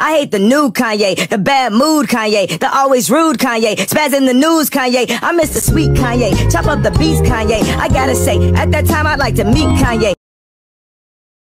I hate the new Kanye, the bad mood Kanye, the always rude Kanye, spaz in the news Kanye. I miss the sweet Kanye, chop up the beats Kanye. I gotta say, at that time I'd like to meet Kanye.